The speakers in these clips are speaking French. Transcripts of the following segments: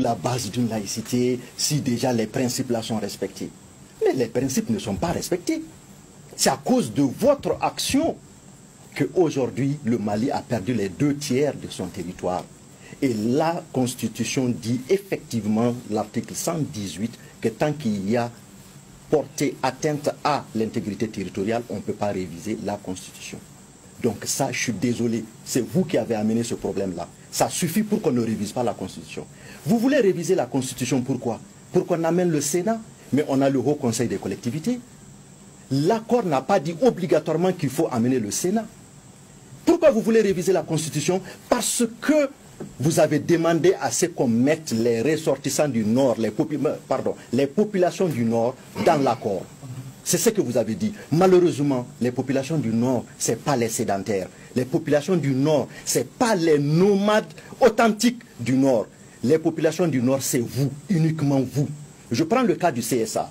la base d'une laïcité si déjà les principes là sont respectés. Mais les principes ne sont pas respectés. C'est à cause de votre action qu'aujourd'hui le Mali a perdu les 2/3 de son territoire. Et la Constitution dit effectivement, l'article 118, que tant qu'il y a porté atteinte à l'intégrité territoriale, on ne peut pas réviser la Constitution. Donc ça, je suis désolé, c'est vous qui avez amené ce problème-là. Ça suffit pour qu'on ne révise pas la Constitution. Vous voulez réviser la Constitution, pourquoi? Pour qu'on amène le Sénat, mais on a le Haut Conseil des collectivités. L'accord n'a pas dit obligatoirement qu'il faut amener le Sénat. Pourquoi vous voulez réviser la Constitution? Parce que vous avez demandé à ce qu'on mette les ressortissants du Nord, les populations du Nord dans l'accord. C'est ce que vous avez dit. Malheureusement, les populations du Nord, ce n'est pas les sédentaires. Les populations du Nord, ce n'est pas les nomades authentiques du Nord. Les populations du Nord, c'est vous, uniquement vous. Je prends le cas du CSA.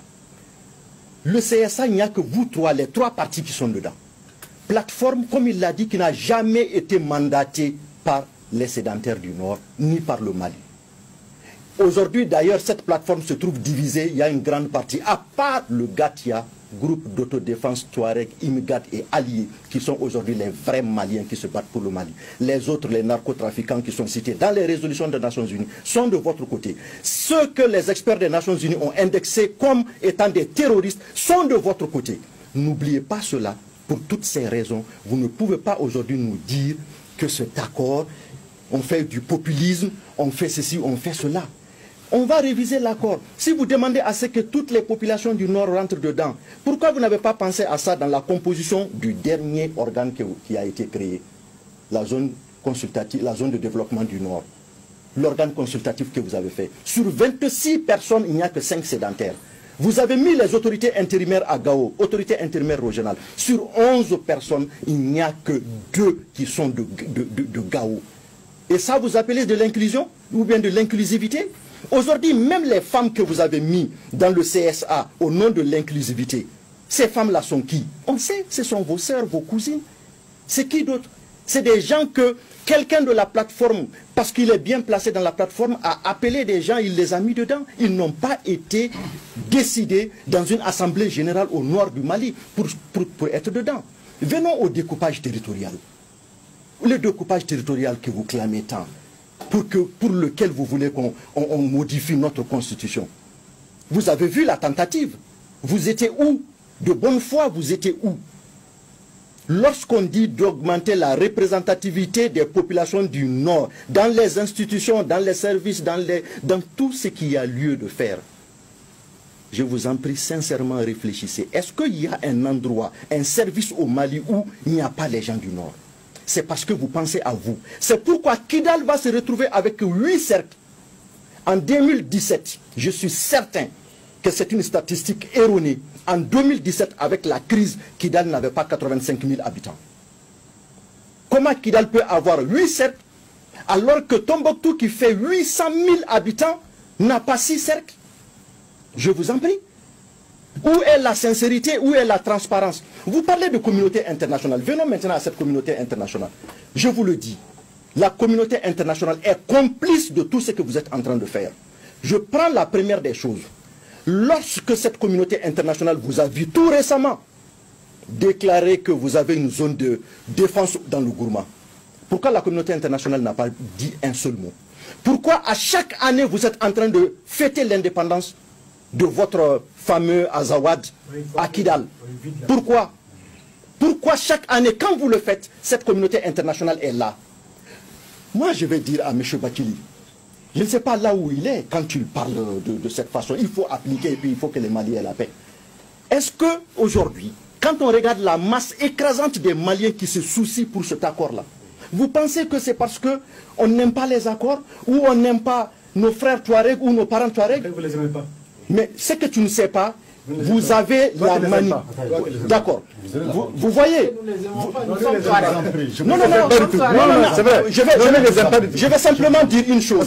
Le CSA, il n'y a que vous trois, les trois partis qui sont dedans. Plateforme, comme il l'a dit, qui n'a jamais été mandatée par les sédentaires du Nord, ni par le Mali. Aujourd'hui, d'ailleurs, cette plateforme se trouve divisée. Il y a une grande partie, à part le GATIA, groupe d'autodéfense Touareg, Imgat et alliés, qui sont aujourd'hui les vrais Maliens qui se battent pour le Mali. Les autres, les narcotrafiquants qui sont cités dans les résolutions des Nations Unies, sont de votre côté. Ceux que les experts des Nations Unies ont indexés comme étant des terroristes sont de votre côté. N'oubliez pas cela. Pour toutes ces raisons, vous ne pouvez pas aujourd'hui nous dire que cet accord, on fait du populisme, on fait ceci, on fait cela. On va réviser l'accord. Si vous demandez à ce que toutes les populations du Nord rentrent dedans, pourquoi vous n'avez pas pensé à ça dans la composition du dernier organe qui a été créé? La zone consultative, la zone de développement du Nord. L'organe consultatif que vous avez fait. Sur 26 personnes, il n'y a que 5 sédentaires. Vous avez mis les autorités intérimaires à Gao, autorités intérimaires régionales. Sur 11 personnes, il n'y a que 2 qui sont de Gao. Et ça, vous appelez de l'inclusion ou bien de l'inclusivité? Aujourd'hui, même les femmes que vous avez mis dans le CSA au nom de l'inclusivité, ces femmes-là sont qui? On sait, ce sont vos sœurs, vos cousines. C'est qui d'autre? C'est des gens que quelqu'un de la plateforme, parce qu'il est bien placé dans la plateforme, a appelé des gens, il les a mis dedans. Ils n'ont pas été décidés dans une assemblée générale au nord du Mali pour être dedans. Venons au découpage territorial. Le découpage territorial que vous clamez tant, pour lequel vous voulez qu'on modifie notre constitution. Vous avez vu la tentative. Vous étiez où? De bonne foi, vous étiez où? Lorsqu'on dit d'augmenter la représentativité des populations du Nord, dans les institutions, dans les services, dans tout ce qu'il y a lieu de faire, je vous en prie sincèrement réfléchissez. Est-ce qu'il y a un endroit, un service au Mali où il n'y a pas les gens du Nord? C'est parce que vous pensez à vous. C'est pourquoi Kidal va se retrouver avec 8 cercles. En 2017, je suis certain que c'est une statistique erronée. En 2017, avec la crise, Kidal n'avait pas 85 000 habitants. Comment Kidal peut avoir 8 cercles alors que Tombouctou, qui fait 800 000 habitants, n'a pas 6 cercles? Je vous en prie. Où est la sincérité? Où est la transparence? Vous parlez de communauté internationale. Venons maintenant à cette communauté internationale. Je vous le dis, la communauté internationale est complice de tout ce que vous êtes en train de faire. Je prends la première des choses. Lorsque cette communauté internationale vous a vu tout récemment déclarer que vous avez une zone de défense dans le Gourma, pourquoi la communauté internationale n'a pas dit un seul mot? Pourquoi à chaque année vous êtes en train de fêter l'indépendance de votre fameux Azawad à Kidal? Pourquoi? Pourquoi chaque année, quand vous le faites, cette communauté internationale est là? Moi, je vais dire à M. Bakili, je ne sais pas là où il est quand tu parles de cette façon. Il faut appliquer et puis il faut que les Maliens aient la paix. Est-ce qu'aujourd'hui, quand on regarde la masse écrasante des Maliens qui se soucient pour cet accord-là, vous pensez que c'est parce qu'on n'aime pas les accords ou on n'aime pas nos frères Touareg ou nos parents Touareg? Vous ne les aimez pas. Mais ce que tu ne sais pas, vous avez la manie. D'accord. Vous voyez? Non, je vais simplement dire une chose.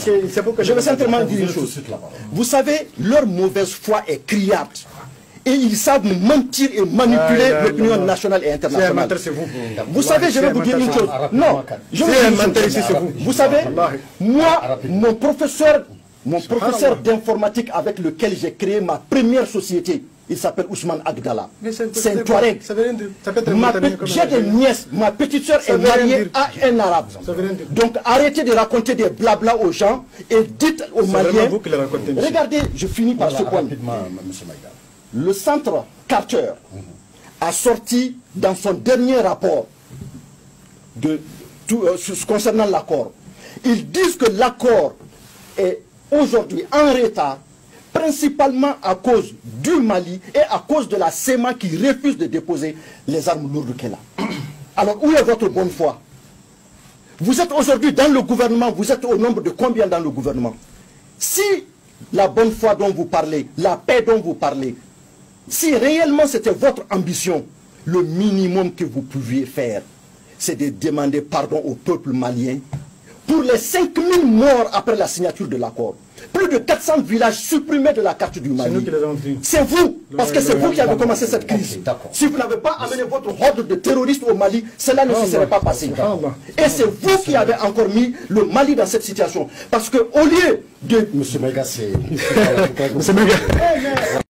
Vous savez, leur mauvaise foi est criarde. Et ils savent mentir et manipuler l'opinion nationale et internationale. Vous savez, je vais vous dire une chose. Non, je vais vous dire une chose. Vous savez, moi, mon professeur Mon professeur d'informatique avec lequel j'ai créé ma première société, il s'appelle Ousmane Agdala. C'est un Touareg. J'ai des nièces. Ma petite soeur est mariée à un arabe. Donc arrêtez de raconter des blabla aux gens et dites aux Maliens. Regardez, je finis par ce point. Le centre Carter a sorti dans son dernier rapport concernant l'accord. Ils disent que l'accord est aujourd'hui en retard, principalement à cause du Mali et à cause de la CEMA qui refuse de déposer les armes lourdes qu'elle a. Alors, où est votre bonne foi? Vous êtes aujourd'hui dans le gouvernement, vous êtes au nombre de combien dans le gouvernement? Si la bonne foi dont vous parlez, la paix dont vous parlez, si réellement c'était votre ambition, le minimum que vous pouviez faire, c'est de demander pardon au peuple malien pour les 5000 morts après la signature de l'accord. Plus de 400 villages supprimés de la carte du Mali. C'est vous, parce que c'est vous qui avez commencé cette crise. Si vous n'avez pas amené votre horde de terroristes au Mali, cela ne se serait pas passé. Et c'est vous qui avez encore mis le Mali dans cette situation. Parce qu'au lieu de... Monsieur Mega, c'est...